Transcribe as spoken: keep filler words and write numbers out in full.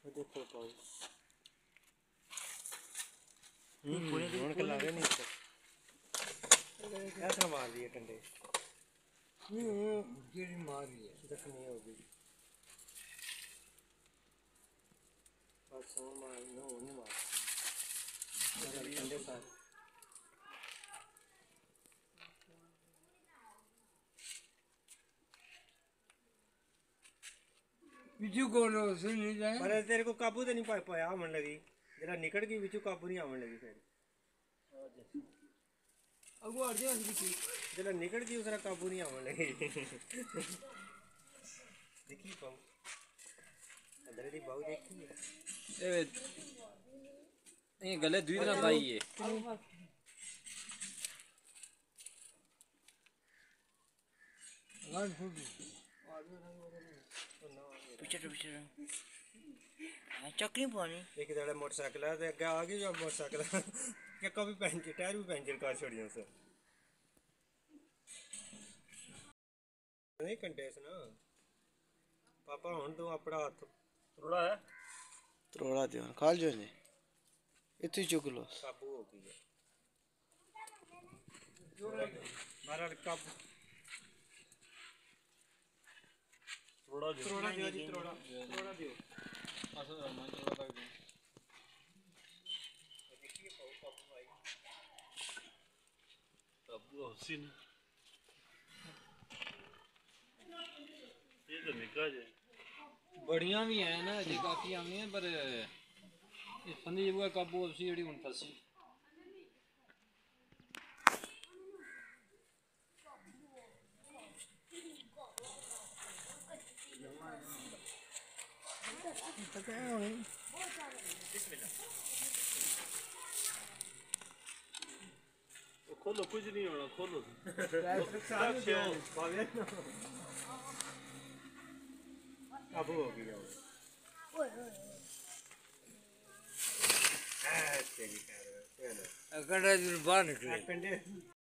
देखो पाओ हम्म कौन कला रहे नहीं तो ऐसा मार दिए कंडे नहीं वो जेरी मार रही है जख्मी हो गई बस वो मार नो नहीं मार कंडे साथ बिजू कोलो सुन नहीं जाए पर तेरे को काबू तो नहीं पा पाया आवन लगी जरा निकल गई बिजू काबू नहीं आवन लगी फिर अगो हट जा जरा निकल गई उसरा काबू नहीं आवन लगी देखी पाऊ अंदर दी बाऊ देखी ए ये गले दुई तरह भाई है गान फुट पीछे पीछे चक्की पानी एक दाड़ा मोटरसाइकिल है अगे आ गई जो मोटरसाइकिल के कभी पंचर टायर भी पंचर कर छोड़ियो सर नहीं कंटेस ना पापा हुन तू अपना हाथ त्रोड़ा है त्रोड़ा दियो खाल जो ने इतनी चुक लो काबू हो गई है मारा काबू त्रोड़ा दियो त्रोड़ा दियो जी त्रोड़ा त्रोड़ा दियो असो मैं त्रोड़ा तक दूं देखिए पाऊ काबू आई काबू हसीन ये तो निकाल जाए बढ़िया भी है ना जी काफी आमी है पर इस फंदी जब काबू उसी जड़ी उन फंसी खोलो कुछ नहीं होना खोलो काबू हो गया ओए ओए तेरी कर बाहर निकले